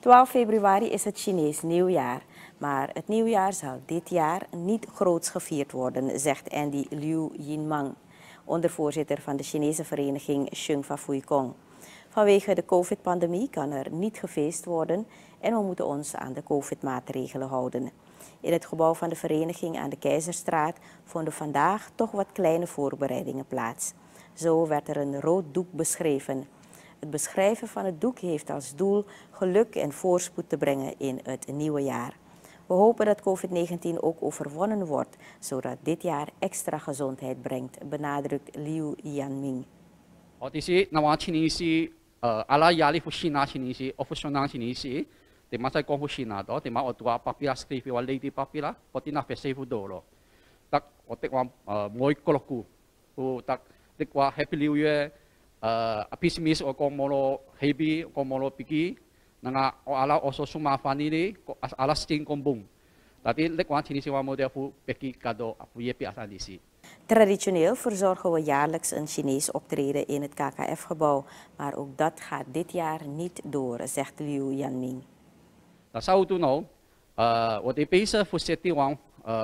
12 februari is het Chinees nieuwjaar. Maar het nieuwjaar zal dit jaar niet groots gevierd worden, zegt Andy Liu Yinmang, ondervoorzitter van de Chinese vereniging Shengfa Fuikong. Vanwege de COVID-pandemie kan er niet gefeest worden en we moeten ons aan de COVID-maatregelen houden. In het gebouw van de vereniging aan de Keizerstraat vonden vandaag toch wat kleine voorbereidingen plaats. Zo werd er een rood doek beschreven. Het beschrijven van het doek heeft als doel geluk en voorspoed te brengen in het nieuwe jaar. We hopen dat COVID-19 ook overwonnen wordt, zodat dit jaar extra gezondheid brengt, benadrukt Liu Yanming. 这是那往今年是阿拉压力不行啊，今年是我不想拿今年是，对嘛在讲不行啊，对嘛我多papi啊 skrive 我 lady papi 啦，我听那费事不多咯，但我对我每个路我但对我 happy new year pessimis 我讲么咯 happy 讲么咯 pigi，那个我阿拉 also 数码翻译哩，阿拉 sting 讲 boom，但係對我今年是我冇得付 pigi kado 付嘢俾阿三啲事。 Traditioneel verzorgen we jaarlijks een Chinees optreden in het KKF-gebouw, maar ook dat gaat dit jaar niet door, zegt Liu Yanming. 那下午都喏，我哋本身負責啲往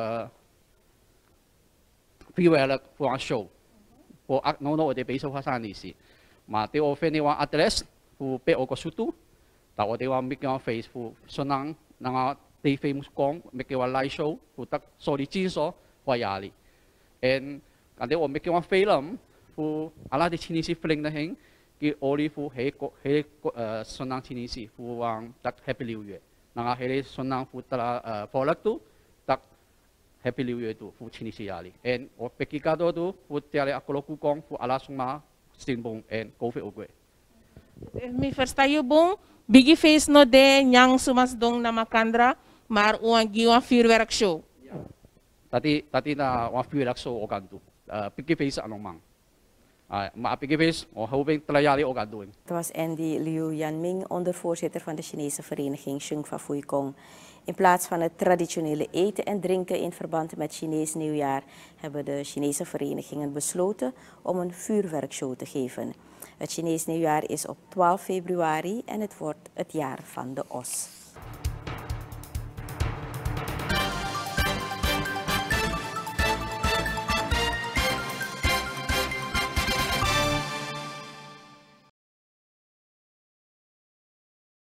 ，freeway 啦，往 show， 我喏我哋本身發生啲事，嘛啲我分啲往 address， 負俾我個速度，但我哋往 make 個 face 負順能，那個地 famous 講 make 個 live show， 負得所啲戰所話壓力。 En kande我make one film fu ala de Chinese film na heng ki oli fu he sonang Chinese fu wang tak happy new year nga he sonang fu tala folak tu tak happy new year tu fu Chinese yali en o peki kado tu fu tiale akolo ku kong fu ala suma sinbong en kofe ogwe. Mi versta bom bigi face no de nyang sumas dong na makandra maar uang giwa vuurwerk show. Tati na wan vuurwerk show ook aan doen. Piki face anong mang. Maar piki face, hoping talayali ook aan doen. Het was Andy Liu Yanming, ondervoorzitter van de Chinese vereniging Shengfa Fuikong. In plaats van het traditionele eten en drinken in verband met Chinees nieuwjaar hebben de Chinese verenigingen besloten om een vuurwerkshow te geven. Het Chinees nieuwjaar is op 12 februari en het wordt het jaar van de os.